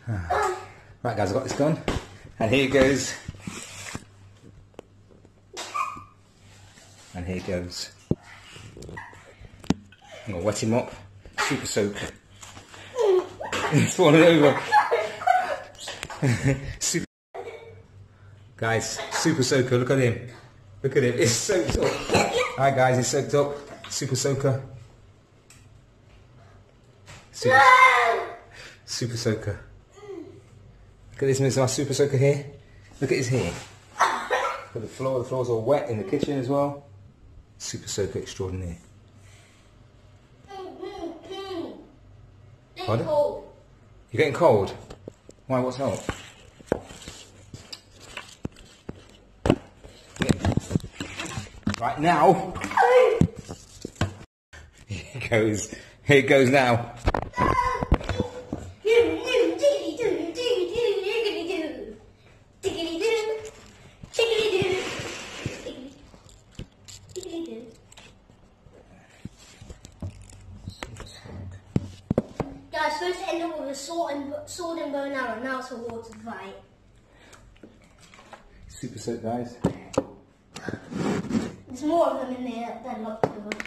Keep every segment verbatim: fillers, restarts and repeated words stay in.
Right guys, I've got this gun. And here it goes. And here it goes. I'm going to wet him up. Super soak. It's falling over. Super. Guys, super soaker, look at him. Look at him, it's soaked up. Alright guys, it's soaked up. Super soaker. Super, super soaker. Look at this, this is my super soaker here. Look at his hair. Look at the floor, the floor's all wet in the kitchen as well. Super soaker extraordinaire. Pardon? You're getting cold? Why, what's up? Right now. Here it goes. Here it goes now. Guys, first end up with a sword and, sword and bow and arrow, now it's a water fight. Super soak, guys. There's more of them in there than lots of them.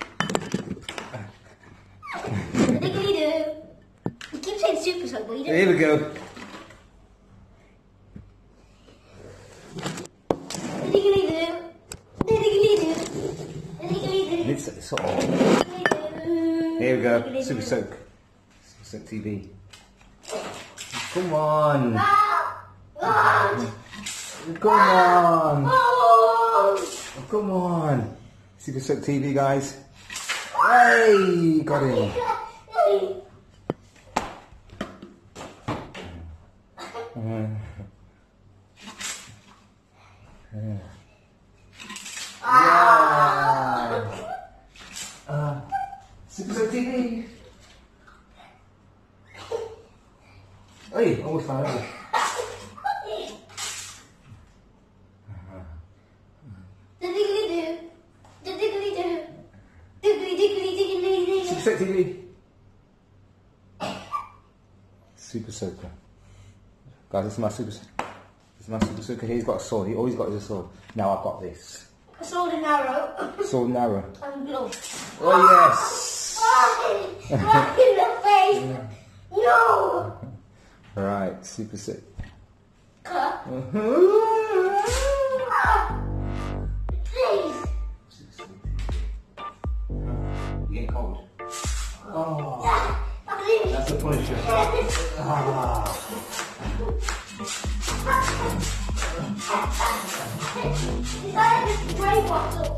Diggly-doo. You keep saying super soak, but you don't. Here we go. Diggly-doo. Diggly-doo. Diggly-doo. It's sort of. Here we go. Super soak. Super soak T V. Come on. Come on. Oh, come on. Super soak T V, guys. Hey, got him. Uh, yeah. Yeah. Uh, Super soak T V. Hey, almost fell over. Super soak T V. Super soaker. Guys, this is my super. This is my super soaker. He's got a sword. He always got his sword. Now I've got this. A sword and arrow. Sword and arrow. And gloves. Oh yes. Right in the face. No. Right, super soak. Cut. Please. You getting cold? Oh, Please. that's a punishment. Ah. Is that like a spray bottle?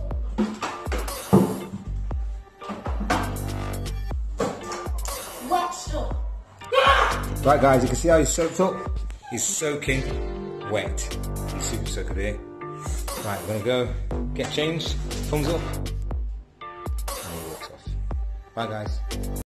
Wet stuff. Right guys, you can see how he's soaked up. He's soaking wet. He's super soaker there. Right, we're gonna go get changed. Thumbs up. And he walks off. Bye guys.